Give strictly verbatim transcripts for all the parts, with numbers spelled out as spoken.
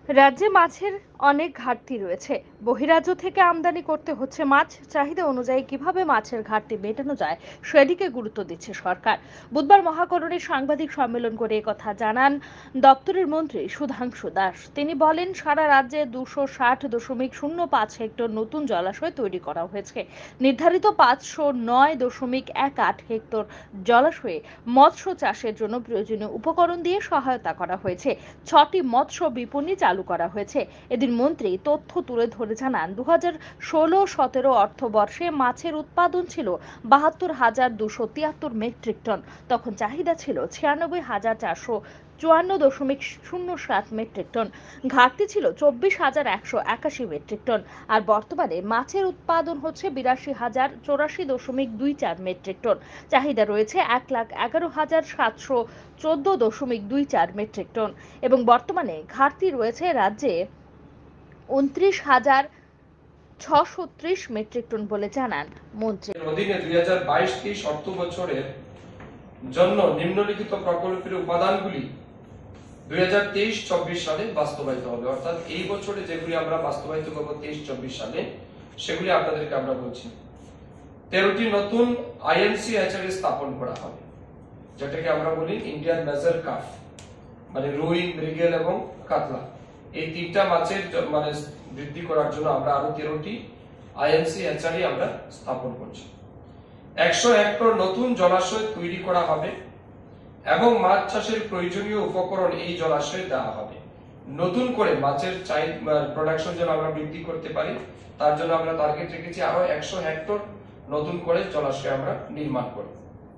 রাজ্যে মাছের অনেক ঘাটতি রয়েছে। বহিরাজ্য থেকে আমদানি করতে হচ্ছে মাছ। চাহিদা অনুযায়ী কিভাবে মাছের ঘাটতি মেটানো যায় সেদিকে গুরুত্ব দিচ্ছে সরকার। বুধবার মহাকরণে সাংবাদিক সম্মেলন করে একথা জানান দপ্তরের মন্ত্রী সুধাংশু দাস। তিনি বলেন, সারা রাজ্যে দুশো ষাট দশমিক শূন্য পাঁচ হেক্টর নতুন জলাশয় তৈরি করা হয়েছে। নির্ধারিত পাঁচশো নয় দশমিক এক আট হেক্টর জলাশয়ে মৎস্য চাষের জন্য প্রয়োজনীয় উপকরণ দিয়ে সহায়তা করা হয়েছে। ছটি মৎস্য বিপণী চালু করা হয়েছে। এদিন মন্ত্রী তথ্য তুলে ধরে জানান, দু হাজার ষোলো সতেরো অর্থবর্ষে মাছের উৎপাদন ছিল বাহাত্তর হাজার দুশো তিয়াত্তর মেট্রিক টন। তখন চাহিদা ছিল ছিয়ানব্বই হাজার চারশো চুয়ান্ন দশমিক শূন্য সাত মেট্রিক টন। ঘাটতি ছিল চব্বিশ হাজার একশো একাশি মেট্রিক টন। আর বর্তমানে মাছের উৎপাদন হচ্ছে বিরাশি হাজার চৌরাশি দশমিক দুই চার মেট্রিক টন। চাহিদা রয়েছে এক লাখ এগারো হাজার সাতশো চোদ্দ দশমিক দুই চার মেট্রিক টন এবং বর্তমানে ঘাটতি রয়েছে রাজ্যে উনত্রিশ হাজার ছশো ত্রিশ মেট্রিক টন বলে জানান মন্ত্রী। অধীনে দুই হাজার বাইশ তেইশ অর্থ বছরের জন্য নিম্নলিখিত প্রকল্পের উপাদানগুলি দুই হাজার তেইশ চব্বিশ সালে বাস্তবায়িত হবে। অর্থাৎ এই বছরে যেগুলি আমরা বাস্তবায়িত করবো তেইশ চব্বিশ সালে, সেগুলি আপনাদেরকে আমরা বলছি। তেরোটি নতুন আইএনসি হ্যাচারি স্থাপন করা হবে, যেটাকে আমরা বলি ইন্ডিয়ান মেজর কার্প, মানে রুই, মৃগেল এবং কাতলা। এই তিনটা মাছের মানে বৃদ্ধি করার জন্য আমরা আরো তেরোটি আইএনসি হ্যাচারি আমরা স্থাপন করছি। একশো হেক্টর নতুন জলাশয় তৈরি করা হবে এবং মাছ চাষের প্রয়োজনীয় উপকরণ এই জলাশয়ে দেওয়া হবে। নতুন করে মাছের চাহিদা প্রোডাকশন যেন আমরা বৃদ্ধি করতে পারি, তার জন্য আমরা টার্গেট রেখেছি আরো একশো হেক্টর নতুন করে জলাশয় আমরা নির্মাণ করব।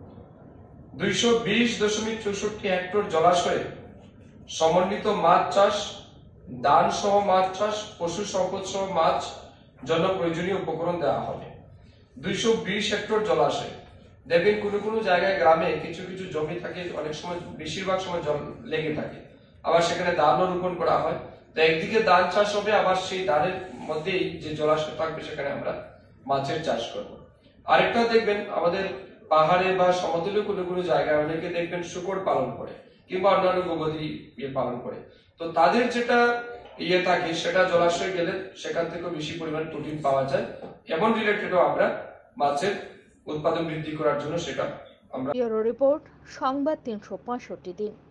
দুইশো বিশ দশমিক চৌষট্টি হেক্টর জলাশয়ে সমন্বিত মাছ চাষ, দান সহ মাছ চাষ, পশু সম্পদ সহ মাছ জন্য প্রয়োজনীয় উপকরণ দেওয়া হবে। দুইশো বিশ হেক্টর জলাশয় দেখবেন কোনো কোনো জায়গায় গ্রামে কিছু কিছু জমি থাকে, অনেক সময় বেশিরভাগ সময় জল লেগে থাকে, আবার সেখানে ধানও রোপণ করা হয়। তো একদিকে ধান চাষ হবে, আবার সেই ধানের মধ্যেই যে জলাশয় থাকবে সেখানে আমরা মাছের চাষ করব। আরেকটা দেখবেন আমাদের পাহাড়ে বা সমতলীয় কোনো কোনো জায়গায় অনেকে দেখবেন শুকর পালন করে কিংবা অন্যান্য গবাদি ইয়ে পালন করে। তো তাদের যেটা ইয়ে থাকে সেটা জলাশয়ে গেলে সেখান থেকে বেশি পরিমাণ প্রোটিন পাওয়া যায়। এমন রিলেটেডও আমরা মাছের উৎপাদন বৃদ্ধি করার জন্য সেটা আমরা। রিপোর্ট, সংবাদ তিনশো পঁয়ষট্টি দিন।